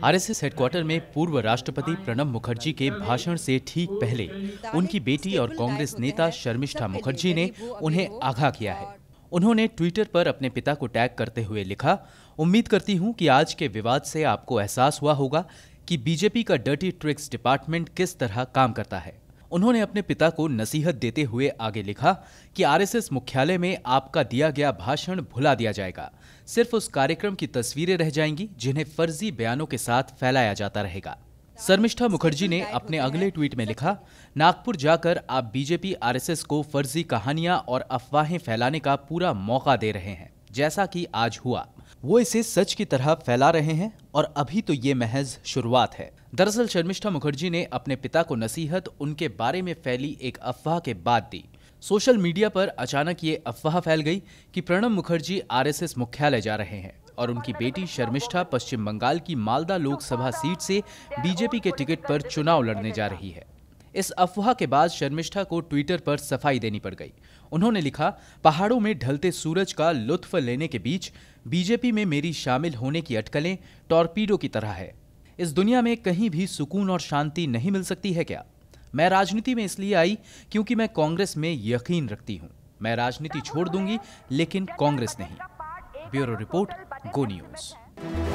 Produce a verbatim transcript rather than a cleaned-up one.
RSS headquarter में पूर्व राष्ट्रपति प्रणब मुखर्जी के भाषण से ठीक पहले उनकी बेटी और कांग्रेस नेता शर्मिष्ठा मुखर्जी ने उन्हें आगाह किया है। उन्होंने ट्विटर पर अपने पिता को टैग करते हुए लिखा, उम्मीद करती हूं कि आज के विवाद से आपको एहसास हुआ होगा कि बीजेपी का डर्टी ट्रिक्स डिपार्टमेंट किस तरह काम करता है। उन्होंने अपने पिता को नसीहत देते हुए आगे लिखा कि आरएसएस मुख्यालय में आपका दिया गया भाषण भुला दिया जाएगा। सिर्फ उस कार्यक्रम की तस्वीरें रह जाएंगी जिन्हें फर्जी बयानों के साथ फैलाया जाता रहेगा। शर्मिष्ठा मुखर्जी ने अपने अगले ट्वीट में लिखा, नागपुर जाकर आप बीजेपी आरएसएस को फर्जी कहानियां और अफवाहें फैलाने का पूरा मौका दे रहे हैं। जैसा कि आज हुआ, वो इसे सच की तरह फैला रहे हैं और अभी तो ये महज शुरुआत है। दरअसल शर्मिष्ठा मुखर्जी ने अपने पिता को नसीहत उनके बारे में फैली एक अफवाह के बाद दी। सोशल मीडिया पर अचानक ये अफवाह फैल गई कि प्रणब मुखर्जी आरएसएस मुख्यालय जा रहे हैं और उनकी बेटी शर्मिष्ठा पश्चिम बंगाल की मालदा लोकसभा सीट से बीजेपी के टिकट पर चुनाव लड़ने जा रही है। इस अफवाह के बाद शर्मिष्ठा को ट्विटर पर सफाई देनी पड़ गई। उन्होंने लिखा, पहाड़ों में ढलते सूरज का लुत्फ लेने के बीच बीजेपी में मेरी शामिल होने की अटकलें टॉर्पीडो की तरह है। इस दुनिया में कहीं भी सुकून और शांति नहीं मिल सकती है क्या? मैं राजनीति में इसलिए आई क्योंकि मैं कांग्रेस में यकीन रखती हूं। मैं राजनीति छोड़ दूंगी लेकिन कांग्रेस नहीं। Bureau report, Go news.